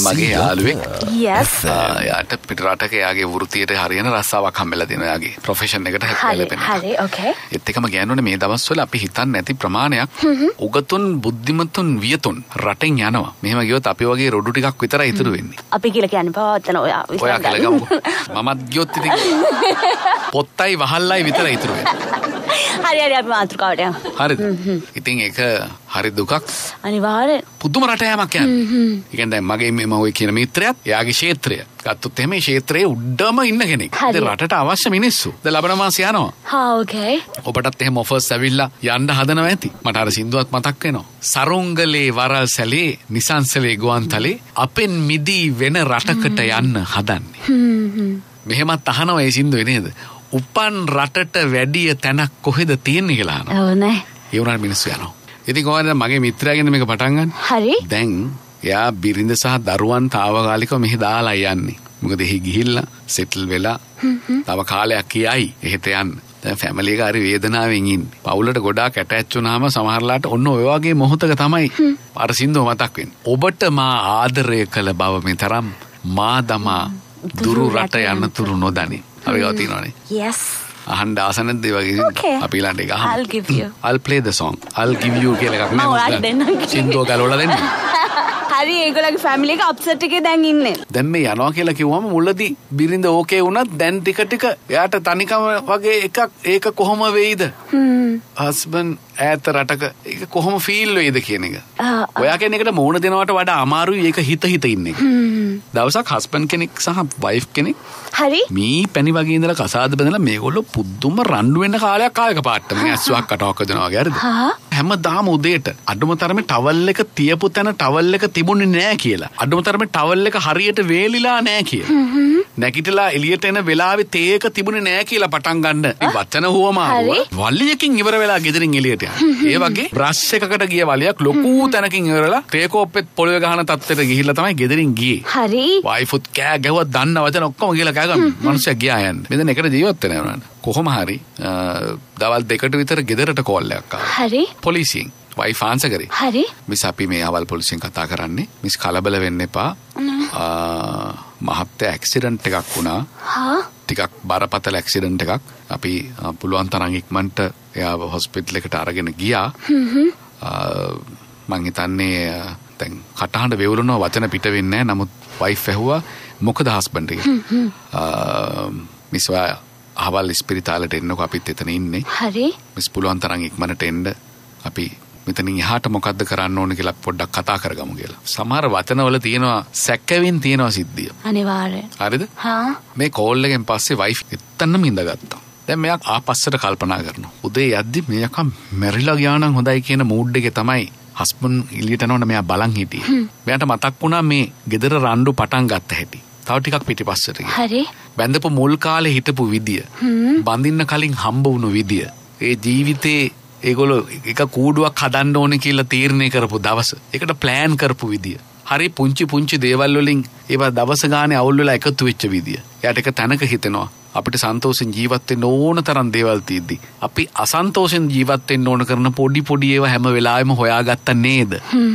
මගේ යාළුවෙක්. Yes. යාට පිටරටක යාගේ වෘත්තියට හරියන රස්සාවක් හම්බෙලා දෙනවා යාගේ ප්‍රොෆෙෂන් එකට හැපෙලා. හරි okay. ඒත් එකම ගෑනුනේ මේ දවස්වල අපි හිතන්නේ නැති ප්‍රමාණයක් උගතුන් බුද්ධිමතුන් වියතුන් රටෙන් යනවා. මෙහෙම ගියොත් අපි වගේ රොඩු ටිකක් විතරයි ඉතුරු වෙන්නේ. අපි කියලා කියන්නේ පවත්තන ඔයා ඔයා කියලා ගමුකෝ. මමත් ගියොත් ඉතින් පොත්තයි වහල්ලයි විතරයි ඉතුරු වෙන්නේ. හරි අපි මාතෘකාවට යමු. හරිද? ඉතින් ඒක හරි දුකක්. අනිවාර්යෙන්. පුදුම රට යෑමක් යන්නේ. ඒ කියන්නේ දැන් මගේ මේ ඔය කියන මිත්‍රයාත් එයාගේ ක්ෂේත්‍රය ගත්තොත් එහෙම මේ ක්ෂේත්‍රයේ උඩම ඉන්න කෙනෙක්. ඉතින් රටට අවශ්‍ය මිනිස්සු. දැන් ලබන මාසෙ යනවා. හා okay. ඔබටත් එහෙම ඔෆර්ස් ඇවිල්ලා යන්න හදනවා ඇති. මට අර සින්දුවත් මතක් වෙනවා. සරුංගලේ වරල් සැලේ නිසංසලේ ගුවන්තලේ අපෙන් මිදී වෙන රටකට යන්න හදන්නේ. මෙහෙමත් අහනවා ඒ සින්දුවේ නේද? උපන් රටට වැඩිය තැනක් කොහෙද තියෙන්නේ කියලා අහනවා. ඔව් නේ. ඒ වුණාට මිනිස්සු යනවා. ඉතින් කොහොමද මගේ මිත්‍රයාගෙන් මේක පටන් ගන්න? හරි. දැන් එයා බිරිඳ සහ දරුවන් తాවකාලිකව මෙහි දාලා යන්නේ. මොකද එහි ගිහිල්ලා සෙටල් වෙලා තව කාලයක් කියයි එහෙට යන්න. දැන් ෆැමිලි එක හරි වේදනාවෙන් ඉන්නේ. පවුලට ගොඩාක් ඇටැච් වුණාම සමහරලාට ඔන්න ඔය වගේ මොහොතක තමයි අර සින්දුව මතක් වෙන්නේ. ඔබට මා ආදරය කළ බව මෙතරම් මා දමා දුරු රට යන්නතුරු නොදනි. අපි ගාව තියෙනවානේ. Yes. අහන්න ආසනෙත් ඒ වගේ අපි ඊළඟට එක අහන්න. I'll give you. I'll play the song. I'll give you කියලා එකක් නෑ. සින්දුව ගලවලා දෙන්න. හරි ඒගොල්ලගේ ෆැමිලි එක අප්සෙට් එකේ දැන් ඉන්නේ. දැන් මේ යනවා කියලා කිව්වම මුලදී බිරිඳ ඕකේ වුණත් දැන් ටික ටික එයාට තනිකම වගේ එකක් ඒක කොහොම වෙයිද? හස්බන්ඩ් ඈත රටක ඒක කොහොම ෆීල් වෙයිද කියන එක. ඔයා කියන එකට මූණ දෙනවට වඩා අමාරුයි ඒක හිත ඉන්න එක. දවසක් හස්බන්ඩ් කෙනෙක් සහ වයිෆ් කෙනෙක් හරි මේ පැණි වගේ ඉඳලා කසාද බඳලා මේගොල්ලෝ පුදුම රණ්ඩු වෙන්න කාලයක් ආයක පාට්ට මේ ඇස්වක් කටවක් දෙනවා වගේ හරිද? හැමදාම උදේට අඩුම තරමේ ටවල් එක තියපු තැන ටවල් එක තිබුණේ නෑ කියලා. අඩුම තරමේ ටවල් එක හරියට වේලිලා නෑ කියලා. නැගිටලා එළියට එන වෙලාවේ තේ එක තිබුණේ නෑ කියලා පටන් ගන්න. මේ වචන හුවමාරුව වලියකින් ඉවර වෙලා ගෙදරින් එළියට යනවා. ඒ වගේ බ්‍රෂ් එකකට ගිය වලියක් ලොකු තැනකින් ඉවරලා තේ කෝප්පෙත් පොළවේ ගහන තත්ත්වයට ගිහිල්ලා තමයි ගෙදරින් ගියේ. හරි. වයිෆුත් කෑ ගැහුවා දන්න වචන ඔක්කොම කියලා කෑ ගන්න. මිනිස්සු ගියා යන්නේ. මෙතන එකට ජීවත් වෙනවා නේද? කොහොම හරි දවල් 2කට විතර ගෙදරට කෝල් එකක් ආවා. හරි. පොලිසියෙන් වයිෆ් ආන්සර් කරේ. හරි. මිස් අපි මේ අවල් පොලිසියෙන් කතා කරන්නේ. මිස් කලබල වෙන්න එපා. මහත්ය ඇක්සිඩන්ට් එකක් වුණා. ටිකක් බරපතල ඇක්සිඩන්ට් එකක්. අපි පුළුවන් තරම් ඉක්මනට එයාව හොස්පිටල් එකට අරගෙන ගියා. මං හිතන්නේ දැන් කටහඬ වේවුලනවා වචන පිට වෙන්නේ නැහැ. නමුත් වයිෆ් ඇහුවා මොකද හස්බන්ඩ් එක? මිස් අවල් ස්පිරිතාලෙට එන්නකො අපිත් එතන ඉන්නේ. හරි. මිස් පුළුවන් තරම් ඉක්මනට එන්න අපි මෙතනින් එහාට මොකද්ද කරන්න ඕන කියලා පොඩ්ඩක් කතා කරගමු කියලා. සමහර වචනවල තියෙනවා සැකෙවින් තියෙනවා සිද්ධිය. අනිවාර්යෙන්. හරිද? මේ කෝල් එකෙන් පස්සේ වයිෆ් එතනම ඉඳගත්තා. දැන් මෙයා ආපස්සට කල්පනා කරනවා. උදේ යද්දි මෙයා මැරිලා ගියා නම් හොඳයි කියන මූඩ් එකේ තමයි හස්බන්ඩ් එළියට යනකොට මෙයා බලන් හිටියේ. මෙයාට මතක් වුණා මේ ගෙදර රණ්ඩු පටන් ගත්ත හැටි. තව ටිකක් පිටිපස්සට ගියා. හරි. බැඳපු මුල් කාලේ හිටපු විදිය. බඳින්න කලින් හම්බ වුණු විදිය. ඒ ජීවිතේ ඒගොල්ලෝ එක කූඩුවක් හදන්න ඕනේ කියලා තීරණය කරපු දවස. ඒකට ප්ලෑන් කරපු විදිය. හරි පුංචි දේවල් වලින් ඒවා දවස ගානේ අවුල් වෙලා එකතු වෙච්ච විදිය. එයාට එක තැනක හිතෙනවා අපිට සන්තෝෂෙන් ජීවත් වෙන්න ඕන තරම් දේවල් තියෙද්දි අපි අසන්තෝෂෙන් ජීවත් වෙන්න ඕන කරන පොඩි ඒවා හැම වෙලාවෙම හොයාගත්තා නේද?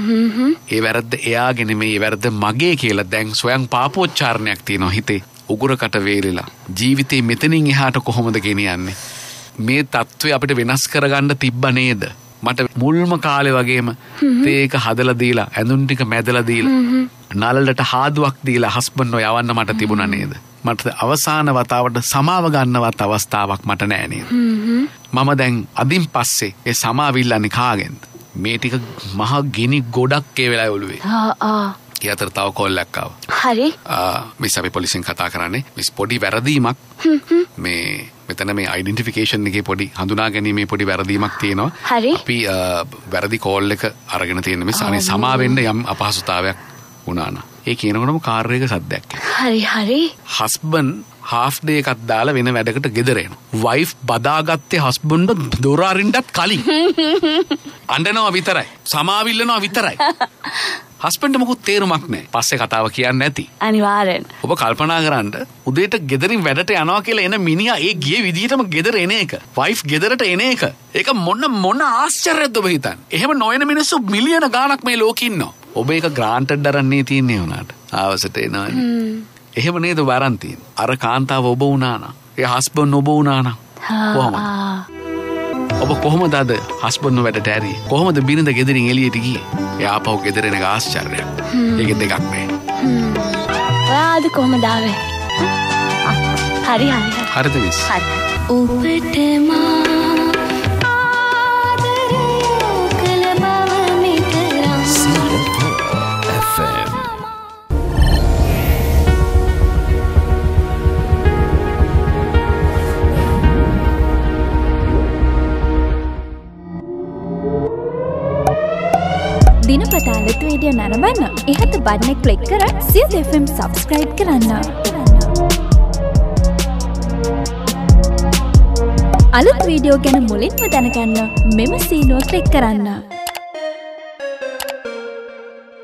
ඒ වැරද්ද එයාගේ නෙමෙයි, ඒ වැරද්ද මගේ කියලා දැන් ස්වයං පාපෝච්චාරණයක් තියෙනවා හිතේ. උගුරකට වේරිලා ජීවිතේ මෙතනින් එහාට කොහොමද ගෙනියන්නේ? මේ තත්ත්වය අපිට වෙනස් කරගන්න තිබ්බ නේද? මට මුල්ම කාලේ වගේම තේක හදලා දීලා ඇඳුම් ටික මැදලා දීලා නලලට හාදුවක් දීලා හස්බන්ඩ්ව යවන්න මට තිබුණා නේද? මට අවසාන වතාවට සමාව ගන්නවත් අවස්ථාවක් මට නෑ නේද? මම දැන් අදින් පස්සේ ඒ සමාවිල්ලන්නේ කාගෙන්ද? මේ ටික මහ ගිනි ගොඩක් ඒ වෙලාවේ ඔළුවේ. ඒ අතර තව කෝල් එකක් ආවා. හරි. මිස් අපි පොලිසියෙන් කතා කරන්නේ. මිස් පොඩි වැරදීමක් මේ මෙතන මේ ඩෙන්ටිෆිකේෂන් එකේ පොඩි හඳුනා ගැනීමේ පොඩි වැරදීමක් තියෙනවා. අපි වැරදි කෝල් එක අරගෙන තියෙන මිස් අනේ සමා වෙන්න යම් අපහසුතාවයක් වුණා නම්. ඒ කියනකොටම කාර් එක සද්දයක්. හරි. හස්බන්ඩ් හාෆ් ඩේ එකක් දාලා වෙන වැඩකට ගෙදර එනවා. වයිෆ් බදාගත්තේ හස්බන්ඩ් දොර අරින්නත් කලින්. අඬනවා විතරයි. සමාවිල්ලනවා විතරයි. හස්බන්ඩ් මොකුත් තේරුමක් නැහැ. පස්සේ කතාව කියන්නේ නැති. අනිවාර්යෙන්. ඔබ කල්පනා කරන්න උදේට ගෙදරින් වැඩට යනවා කියලා එන මිනිහා ඒ ගියේ විදිහටම ගෙදර එන එක. වයිෆ් ගෙදරට එන එක. ඒක මොන ආශ්චර්යයක්ද ඔබ හිතන්නේ? එහෙම නොයන මිනිස්සු මිලියන ගාණක් මේ ලෝකෙ ඉන්නවා. ඔබ ඒක ග්‍රාන්ටඩ් අරන්නේ තියන්නේ උනාට. ආවසට එනවනේ. එහෙම නේද වරන් තියෙන්නේ. අර කාන්තාව ඔබ වුණා නම්, ඒ හස්බන්ඩ් ඔබ වුණා නම් කොහොමද? ඔබ කොහොමද අද හස්බන්ඩ් වැඩට ඇරි? කොහොමද බිරිඳ ගෙදරින් එළියට ගියේ? එයා ආපහු ගෙදර එන එක ආශ්චර්යයක්. ඒක දෙකක් නේ. ඔයාද කොහොමද ආවේ? හරි. හරිද මිස්? හරි. ඔබට මා දිනපතා අලුත් වීඩියෝ නරඹන්න ඉහත බටන් එක ක්ලික් කර සියත FM subscribe කරන්න. අලුත් වීඩියෝ ගැන මුලින්ම දැනගන්න මෙම සීනුව ක්ලික් කරන්න.